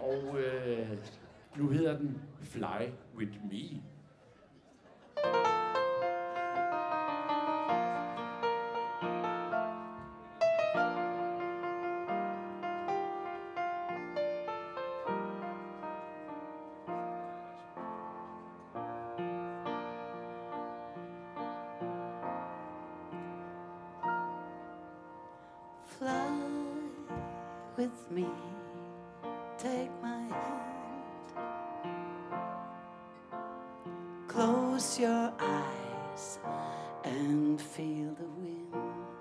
Og nu hedder den Fly With Me. Fly with me, take my hand, close your eyes and feel the wind.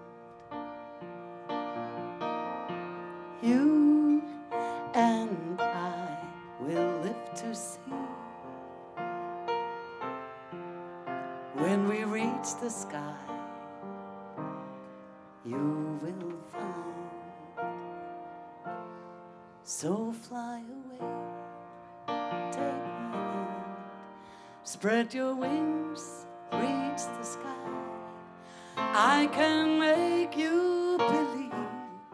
You and I will live to see when we reach the sky. You will find. So fly away, take my hand, spread your wings, reach the sky. I can make you believe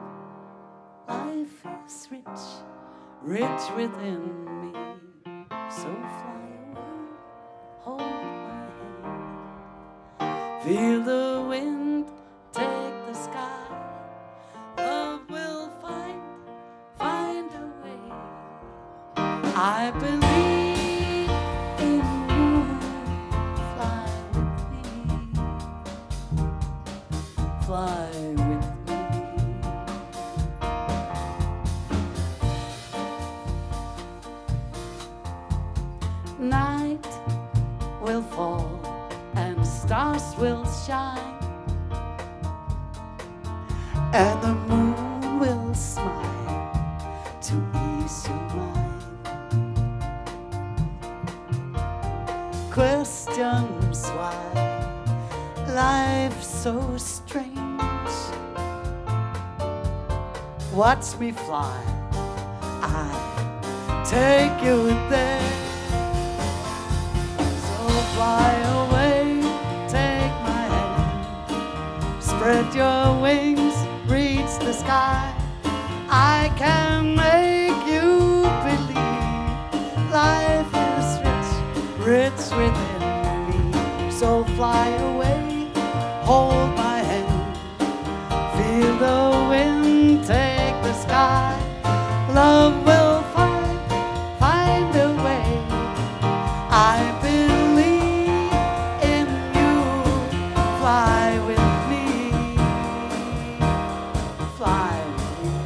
life is rich, rich within me. So fly away, hold my hand, feel the wind, take the sky. Love will find a way. I believe in you. Fly with me. Fly with me. Night will fall and stars will shine, and the moon will smile to ease your mind. Questions why life's so strange. Watch me fly, I take you there. So fly away, take my hand, spread your wings, reach the sky. I can make you believe life is rich, rich within me. So fly away, hold my hand, feel the wind, take the sky. Love will find a way. I believe in you. Fly with me. Fly with me.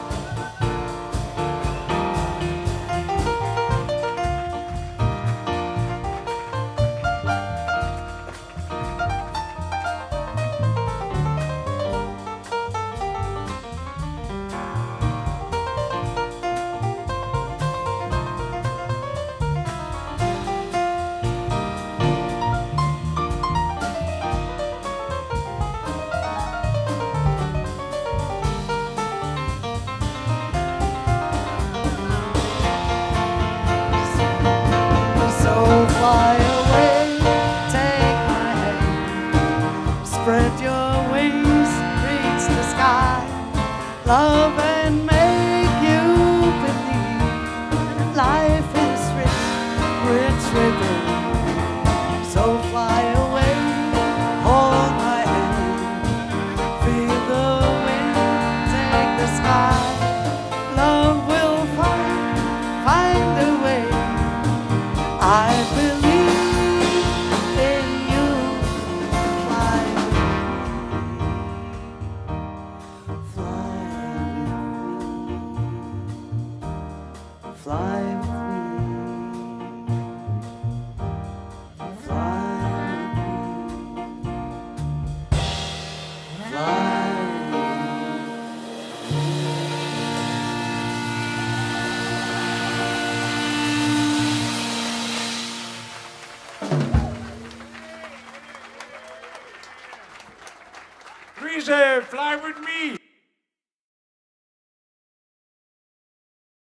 So fly away, take my hand, spread your wings, reach the sky. Love and make you believe life is rich, rich within. So fly away, hold my hand, feel the wind, take the sky. Love will find a way. I believe in you. Fly with me. Fly with me. Fly with me. Fly with me. Fly. Please fly with me.